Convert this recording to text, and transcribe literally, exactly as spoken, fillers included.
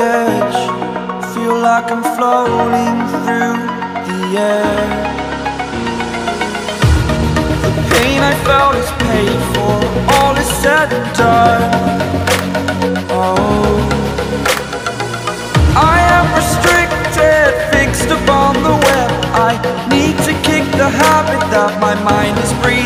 edge, feel like I'm floating through the air. The pain I felt is paid for, all is said and done. Oh, I am restricted, fixed upon the web. I need to kick the habit that my mind is breathing.